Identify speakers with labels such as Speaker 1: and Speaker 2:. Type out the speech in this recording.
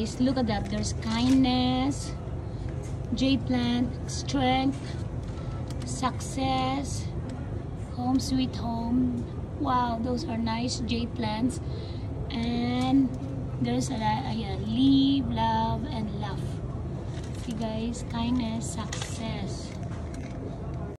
Speaker 1: guys, look at that. There's kindness, jade plant, strength, success, home sweet home. Wow, those are nice jade plants. And there's a live, love, and love. See guys, kindness, success.